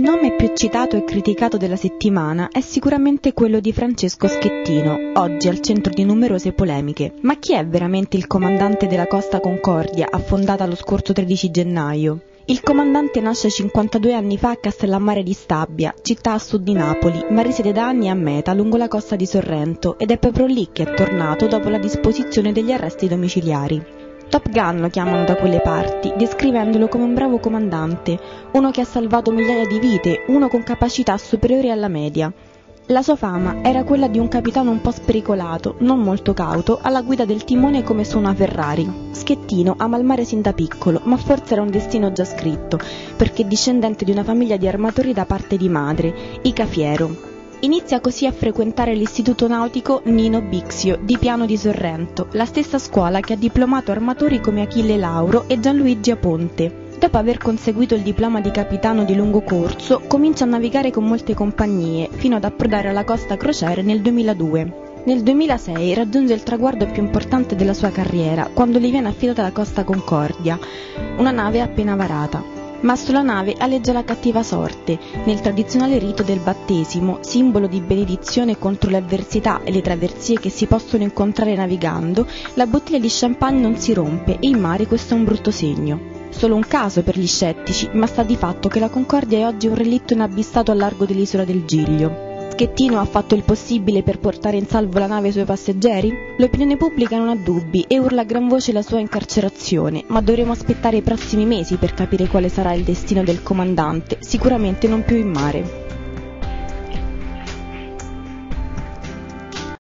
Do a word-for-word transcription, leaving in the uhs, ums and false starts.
Il nome più citato e criticato della settimana è sicuramente quello di Francesco Schettino, oggi al centro di numerose polemiche. Ma chi è veramente il comandante della Costa Concordia, affondata lo scorso tredici gennaio? Il comandante nasce cinquantadue anni fa a Castellammare di Stabia, città a sud di Napoli, ma risiede da anni a Meta, lungo la costa di Sorrento, ed è proprio lì che è tornato dopo la disposizione degli arresti domiciliari. Top Gun lo chiamano da quelle parti, descrivendolo come un bravo comandante, uno che ha salvato migliaia di vite, uno con capacità superiori alla media. La sua fama era quella di un capitano un po' spericolato, non molto cauto, alla guida del timone come su una Ferrari. Schettino ama il mare sin da piccolo, ma forse era un destino già scritto, perché è discendente di una famiglia di armatori da parte di madre, i Cafiero. Inizia così a frequentare l'istituto nautico Nino Bixio di Piano di Sorrento, la stessa scuola che ha diplomato armatori come Achille Lauro e Gianluigi Aponte. Dopo aver conseguito il diploma di capitano di lungo corso, comincia a navigare con molte compagnie, fino ad approdare alla Costa Crociere nel duemiladue. Nel duemilasei raggiunge il traguardo più importante della sua carriera, quando gli viene affidata la Costa Concordia, una nave appena varata. Ma sulla nave aleggia la cattiva sorte. Nel tradizionale rito del battesimo, simbolo di benedizione contro le avversità e le traversie che si possono incontrare navigando, la bottiglia di champagne non si rompe e in mare questo è un brutto segno. Solo un caso per gli scettici, ma sta di fatto che la Concordia è oggi un relitto inabissato al largo dell'isola del Giglio. Schettino ha fatto il possibile per portare in salvo la nave e i suoi passeggeri? L'opinione pubblica non ha dubbi e urla a gran voce la sua incarcerazione, ma dovremo aspettare i prossimi mesi per capire quale sarà il destino del comandante, sicuramente non più in mare.